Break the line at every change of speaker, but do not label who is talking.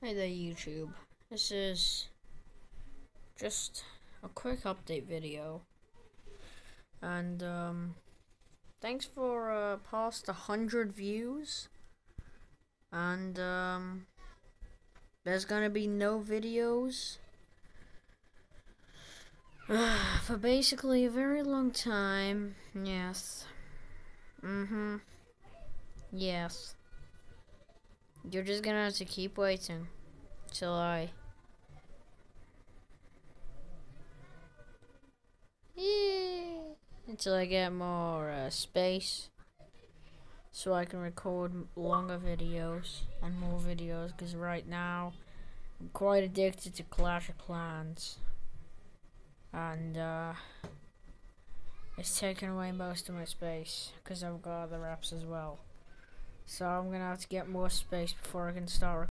Hey there YouTube, this is just a quick update video, and thanks for past 100 views, and there's gonna be no videos for basically a very long time. Yes. Yes. You're just gonna have to keep waiting till until I get more space, so I can record longer videos and more videos, because right now I'm quite addicted to Clash of Clans, and it's taking away most of my space because I've got other apps as well. So I'm gonna have to get more space before I can start